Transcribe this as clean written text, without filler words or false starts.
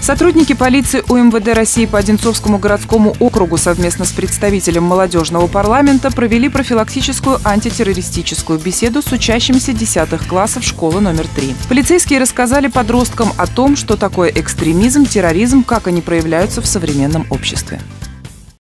Сотрудники полиции УМВД России по Одинцовскому городскому округу совместно с представителем молодежного парламента провели профилактическую антитеррористическую беседу с учащимися 10 классов школы номер 3. Полицейские рассказали подросткам о том, что такое экстремизм, терроризм, как они проявляются в современном обществе.